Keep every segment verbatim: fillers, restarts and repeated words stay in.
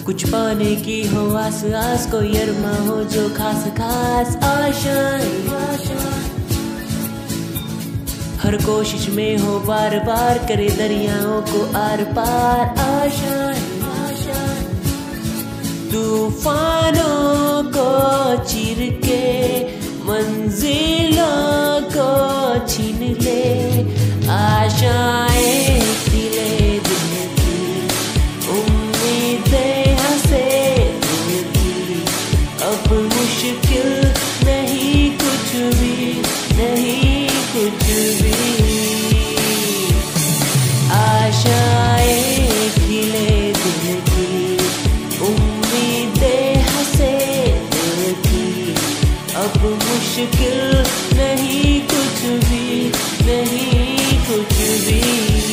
कुछ पाने की हो आस आस, कोई अरमा हो जो खास खास आशाएं। हर कोशिश में हो बार बार, करे दरियाओं को आर पार आशाएं। तूफानों को चीर के मंजिलों को छीन ले, आशाएं खिले दिल की, उम्मीदें हंसे दिल की। अब मुश्किल नहीं कुछ भी, नहीं कुछ भी। आशाएं खिले दिल की, उम्मीदें हंसे दिल की। अब मुश्किल नहीं कुछ भी, नहीं कुछ भी।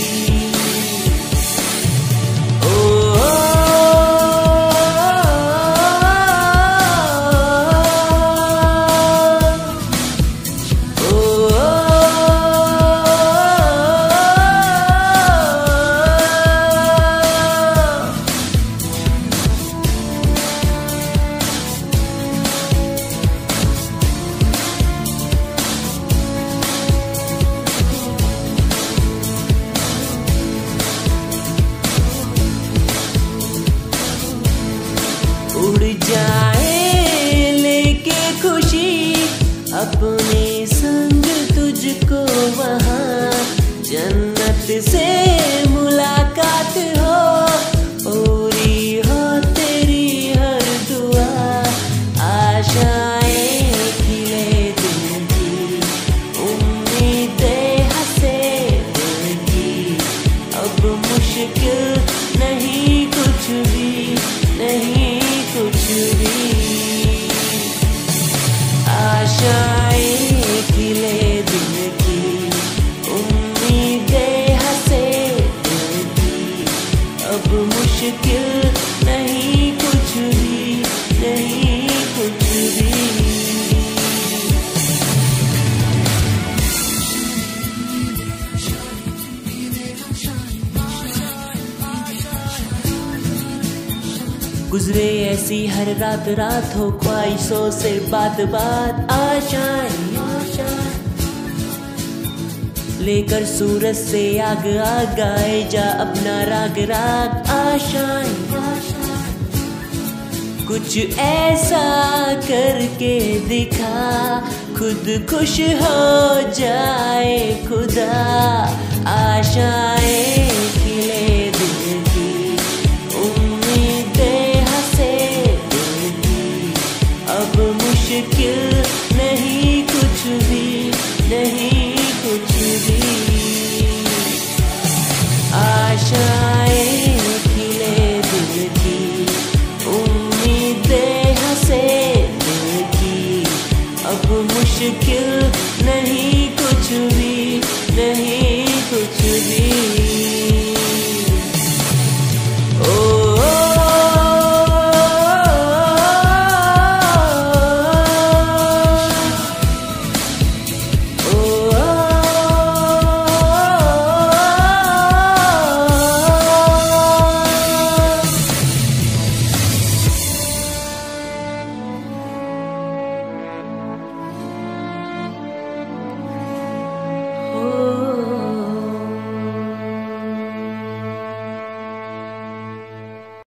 उड़ जाए लेके खुशी अपने संग तुझको वहाँ, जन्नत से मुलाकात हो, पूरी हो तेरी हर दुआ। आशाएं खिले दिल की, उम्मीदें हंसे दिल की। अब मुश्किल नहीं कुछ भी, नहीं कुछ भी। आशाएं खिले दिल की, उम्मीदें हंसे दिल की। अब मुश्किल नहीं कुछ भी, नहीं कुछ भी। गुजरे ऐसी हर रात रात, हो ख्वाहिशों से बात बात आशाएं। लेकर सूरज से आग आग, गाए जा अपना राग राग आशाएं। कुछ ऐसा करके दिखा, खुद खुश हो जाए खुदा। आशा